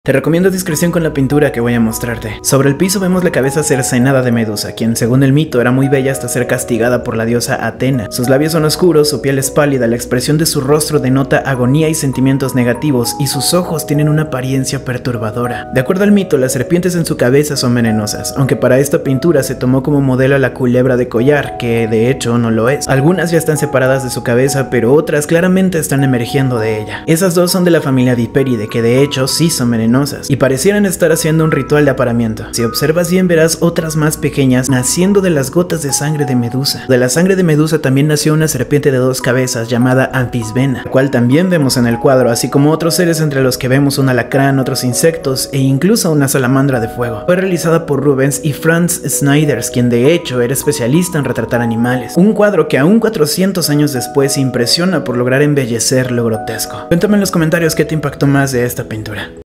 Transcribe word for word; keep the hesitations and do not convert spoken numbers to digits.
Te recomiendo discreción con la pintura que voy a mostrarte. Sobre el piso vemos la cabeza cercenada de Medusa, quien según el mito era muy bella hasta ser castigada por la diosa Atena. Sus labios son oscuros, su piel es pálida, la expresión de su rostro denota agonía y sentimientos negativos, y sus ojos tienen una apariencia perturbadora. De acuerdo al mito, las serpientes en su cabeza son venenosas, aunque para esta pintura se tomó como modelo a la culebra de collar, que de hecho no lo es. Algunas ya están separadas de su cabeza, pero otras claramente están emergiendo de ella. Esas dos son de la familia Viperidae, que de hecho sí son venenosas y parecieran estar haciendo un ritual de apareamiento. Si observas bien verás otras más pequeñas naciendo de las gotas de sangre de Medusa. De la sangre de Medusa también nació una serpiente de dos cabezas llamada Anfisbena, la cual también vemos en el cuadro, así como otros seres entre los que vemos un alacrán, otros insectos e incluso una salamandra de fuego. Fue realizada por Rubens y Franz Schneiders, quien de hecho era especialista en retratar animales. Un cuadro que aún cuatrocientos años después impresiona por lograr embellecer lo grotesco. Cuéntame en los comentarios qué te impactó más de esta pintura.